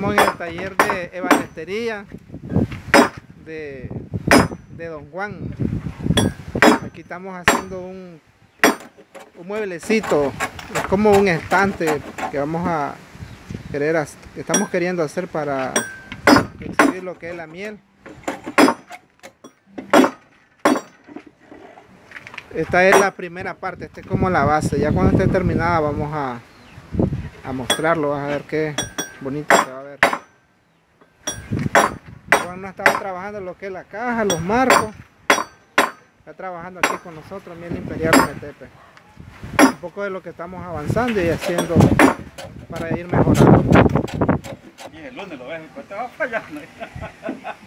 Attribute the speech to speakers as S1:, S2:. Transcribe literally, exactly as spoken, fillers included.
S1: Estamos en el taller de ebanistería de, de Don Juan. Aquí estamos haciendo un, un mueblecito, es como un estante que vamos a querer, que estamos queriendo hacer para exhibir lo que es la miel. Esta es la primera parte, esta es como la base. Ya cuando esté terminada vamos a, a mostrarlo, vas a ver qué bonito se va a ver. Juan no estaba trabajando en lo que es la caja, los marcos. Está trabajando aquí con nosotros, Miel Imperial Metepe. Un poco de lo que estamos avanzando y haciendo para ir mejorando.
S2: Y el lunes lo ves, pues te va fallando.